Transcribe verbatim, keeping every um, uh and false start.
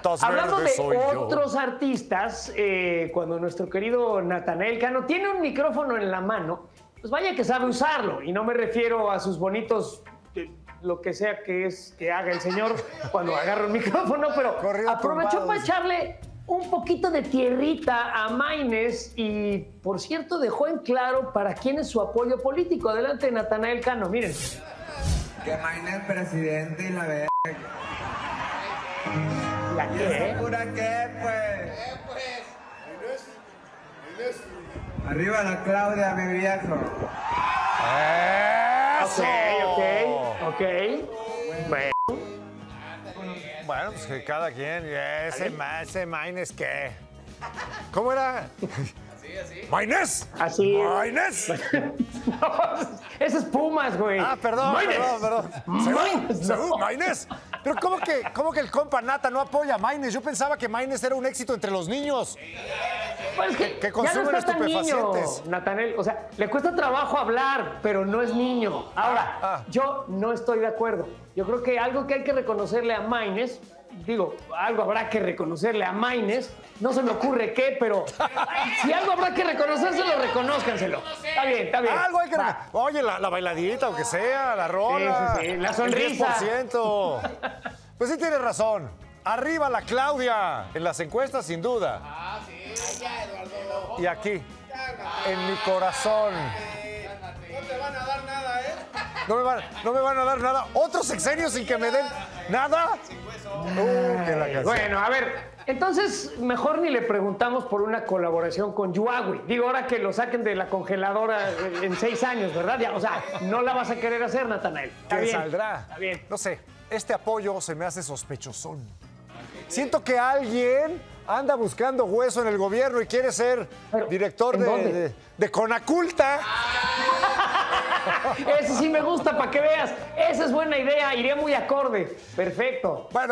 Patas Hablando de verdes soy yo. otros artistas, eh, cuando nuestro querido Natanael Cano tiene un micrófono en la mano, pues vaya que sabe usarlo. Y no me refiero a sus bonitos, eh, lo que sea que es que haga el señor cuando agarra un micrófono, pero Corrido aprovechó tumbado, para dice. echarle un poquito de tierrita a Maines y, por cierto, dejó en claro para quién es su apoyo político. Adelante, Natanael Cano, miren. Que Maine es presidente y la verga. ¿La ¿Y qué? esa pura qué, pues? Arriba la Claudia, mi viejo. ¡Eso! Ok, ok, ok. Bueno. Bueno, pues que cada quien. Ese, ma- ese Maines, ¿qué? ¿Cómo era? Así, así. ¡Maines! Así. ¡Maines! No, ese es Pumas, güey. Ah, perdón, Maines. perdón, perdón. Maines, ¿Según, no. según Maines? Pero ¿cómo que, ¿cómo que el compa Nata no apoya a Maines? Yo pensaba que Maines era un éxito entre los niños. Pues es que que ya consumen no está tan niño, estupefacientes. Natanael. O sea, le cuesta trabajo hablar, pero no es niño. Ahora, Ah, ah. yo no estoy de acuerdo. Yo creo que algo que hay que reconocerle a Maines, digo, algo habrá que reconocerle a Maines, no se me ocurre qué, pero si algo habrá que reconocérselo, reconózcanselo. Está bien, está bien. Algo hay que... Va. Oye, la, la bailadita, aunque sea, la rola. Sí, sí, sí, la el sonrisa. diez por ciento. Pues sí tienes razón. Arriba la Claudia. En las encuestas, sin duda. Ah, sí. Ya, Eduardo. Y aquí, en mi corazón. No te van a dar nada, ¿eh? No me van, no me van a dar nada. ¿Otros sexenios sin que me den nada? Uh, que la canción. Bueno, a ver, entonces mejor ni le preguntamos por una colaboración con Yuagui. Digo, ahora que lo saquen de la congeladora en seis años, ¿verdad? Ya, o sea, no la vas a querer hacer, Natanael. Está ¿Qué bien. saldrá? Está bien. No sé, este apoyo se me hace sospechosón. Siento que alguien anda buscando hueso en el gobierno y quiere ser Pero, director ¿en de, dónde? de, de Conaculta. Ese sí me gusta, para que veas. Esa es buena idea, iría muy acorde. Perfecto. Bueno.